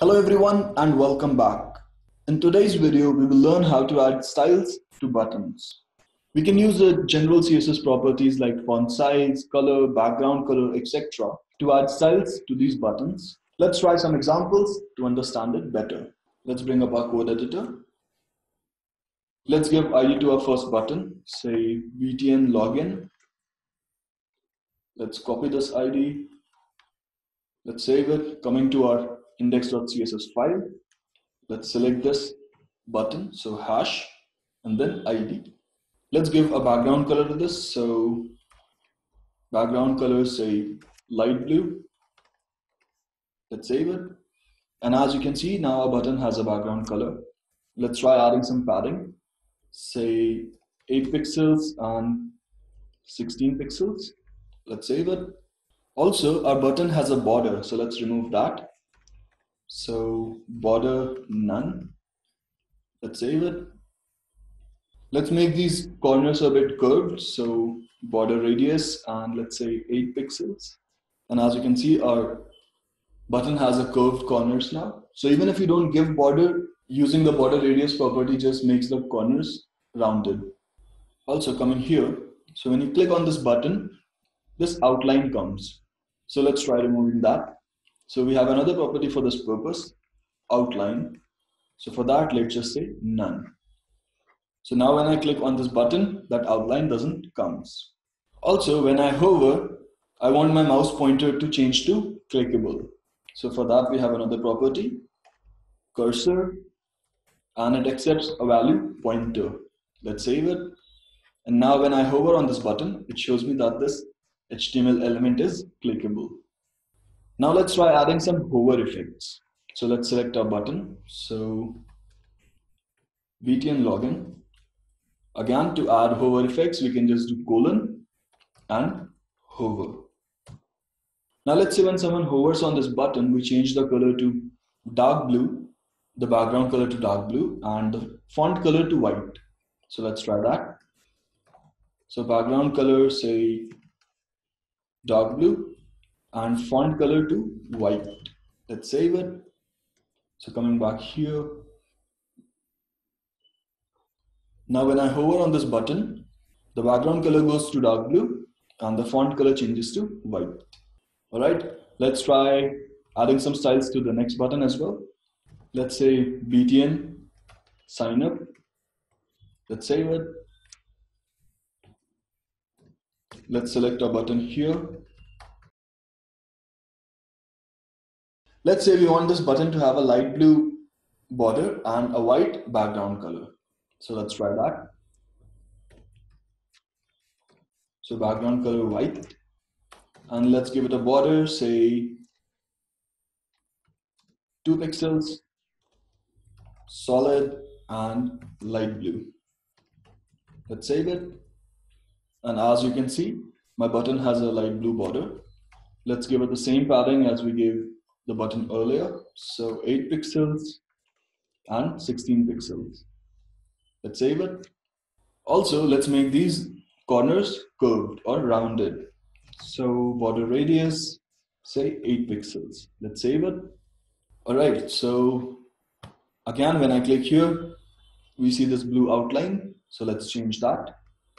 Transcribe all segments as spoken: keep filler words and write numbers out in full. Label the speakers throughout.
Speaker 1: Hello everyone and welcome back. In today's video, we will learn how to add styles to buttons. We can use the general C S S properties like font size, color, background color, et cetera to add styles to these buttons. Let's try some examples to understand it better. Let's bring up our code editor. Let's give I D to our first button, say B T N login. Let's copy this I D. Let's save it. Coming to our index.css file, let's select this button, so hash and then I D. Let's give a background color to this, so background color, say light blue. Let's save it, and as you can see, now our button has a background color. Let's try adding some padding, say eight pixels and sixteen pixels. Let's save it. Also, our button has a border, so let's remove that. So border none. Let's save it. Let's make these corners a bit curved, so border radius and let's say eight pixels. And as you can see, our button has a curved corners now. So even if you don't give border, using the border radius property just makes the corners rounded. Also coming here, so when you click on this button, this outline comes. So let's try removing that. So we have another property for this purpose, outline. So for that, let's just say none. So now when I click on this button, that outline doesn't come. Also, when I hover, I want my mouse pointer to change to clickable. So for that, we have another property, cursor, and it accepts a value pointer. Let's save it. And now when I hover on this button, it shows me that this H T M L element is clickable. Now let's try adding some hover effects. So let's select our button. So B T N login. Again, to add hover effects, we can just do colon and hover. Now let's say when someone hovers on this button, we change the color to dark blue, the background color to dark blue, and the font color to white. So let's try that. So background color, say dark blue, and font color to white. Let's save it. So coming back here. Now when I hover on this button, the background color goes to dark blue and the font color changes to white. All right, let's try adding some styles to the next button as well. Let's say B T N sign up. Let's save it. Let's select our button here. Let's say we want this button to have a light blue border and a white background color. So let's try that. So background color white, and let's give it a border, say two pixels, solid and light blue. Let's save it. And as you can see, my button has a light blue border. Let's give it the same padding as we gave the button earlier. So eight pixels and sixteen pixels. Let's save it. Also, let's make these corners curved or rounded. So border radius, say eight pixels. Let's save it. All right, so again, when I click here, we see this blue outline. So let's change that.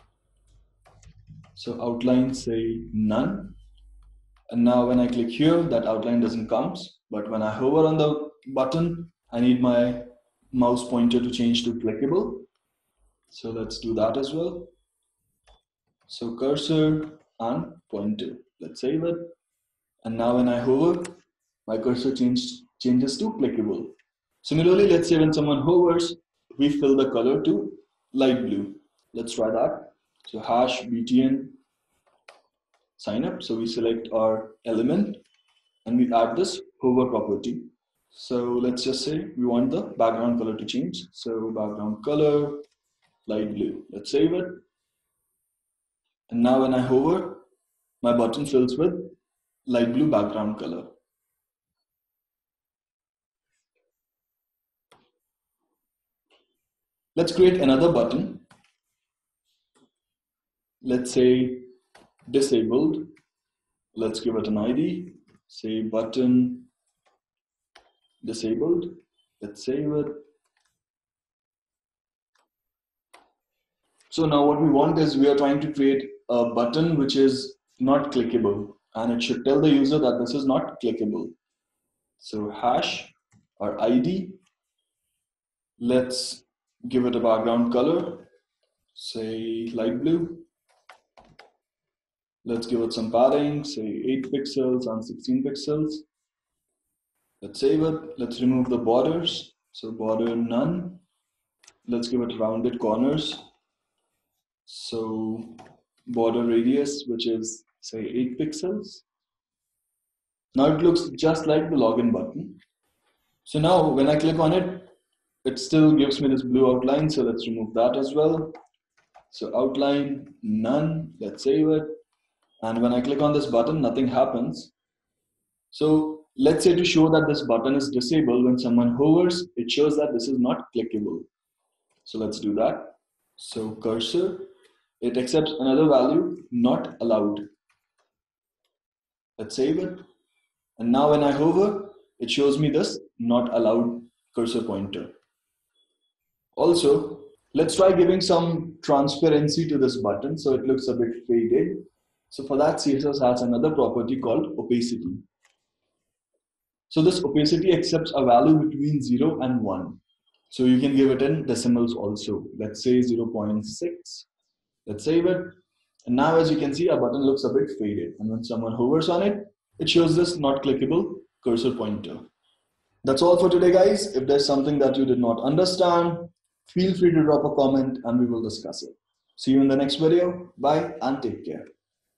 Speaker 1: So outline, say none. And now when I click here, that outline doesn't come. But when I hover on the button, I need my mouse pointer to change to clickable. So let's do that as well. So cursor and pointer. Let's save it. And now when I hover, my cursor change, changes to clickable. Similarly, let's say when someone hovers, we fill the color to light blue. Let's try that. So hash B T N sign up. So we select our element and we add this hover property. So let's just say we want the background color to change. So background color, light blue. Let's save it. And now when I hover, my button fills with light blue background color. Let's create another button. Let's say disabled. Let's give it an I D. Say button disabled. Let's save it. So now what we want is we are trying to create a button which is not clickable, and it should tell the user that this is not clickable. So hash our I D. Let's give it a background color, say light blue. Let's give it some padding, say eight pixels and sixteen pixels. Let's save it. Let's remove the borders. So border none. Let's give it rounded corners. So border radius, which is say eight pixels. Now it looks just like the login button. So now when I click on it, it still gives me this blue outline. So let's remove that as well. So outline none. Let's save it. And when I click on this button, nothing happens. So let's say to show that this button is disabled, when someone hovers, it shows that this is not clickable. So let's do that. So cursor, it accepts another value, not allowed. Let's save it. And now when I hover, it shows me this not allowed cursor pointer. Also, let's try giving some transparency to this button so it looks a bit faded. So for that, C S S has another property called opacity. So this opacity accepts a value between zero and one. So you can give it in decimals also. Let's say zero point six. Let's save it. And now as you can see, our button looks a bit faded. And when someone hovers on it, it shows this not clickable cursor pointer. That's all for today, guys. If there's something that you did not understand, feel free to drop a comment and we will discuss it. See you in the next video. Bye and take care.